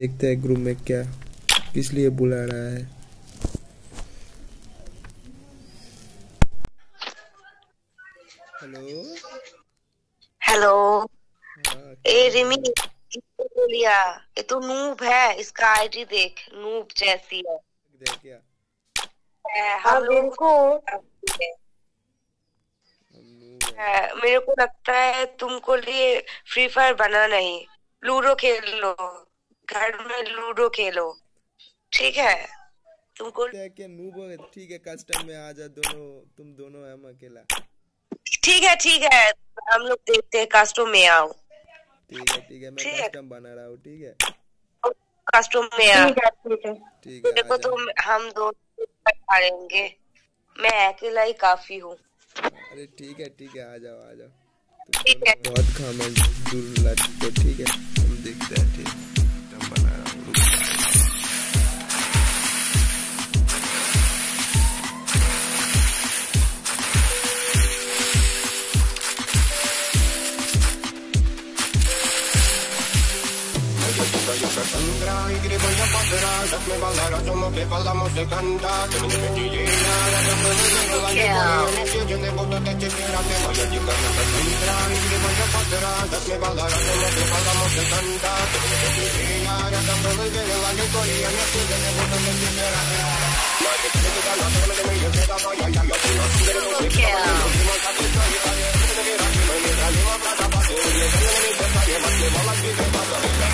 देखते हैं ग्रुप में क्या किस लिए बुला रहा है। Hello hello. हाँ ए क्या रिमी, बोल। इसको बोलिया, ये तो नूब है, इसका आईडी देख, नूब जैसी दे क्या है। हम लोग इनको हम नूब है। मेरे को लगता है तुमको लिए फ्री फायर बना नहीं, लूडो खेल लो, घर में लूडो खेलो, ठीक है तुमको। क्या क्या नूब हो गए ठीक है कस्टम में आ जा दोनों तुम दोनों हम अकेला। ठीक है, हम लोग देखते हैं, कास्टो में आओ। ठीक है मैं ठीक है, कस्टम बना रहा हूँ ठीक है। कास्टो में आ। ठीक है। ठीक है देखो आजा। तो हम दोनों हारेंगे, मैं अकेला ही काफी हूँ। अरे ठीक है आ जाओ तुम ठीक है। दोनों बहुत दूर लड़ते हो ठीक है हम देखते हैं ठीक कस्टम बना रहा हूँ। Y gribo ya pa' atrás, hazme bailar, somos que bailamos de cantar. Que me DJ, nada, no puedo negar la lengua. Si yo le boto te chequera, te voy a llegar a la centra. Y gribo ya pa' atrás, hazme bailar, somos que bailamos de cantar. Que me DJ, nada, no puedo negar la lengua. Si yo le boto te chequera, te voy a llegar a la centra.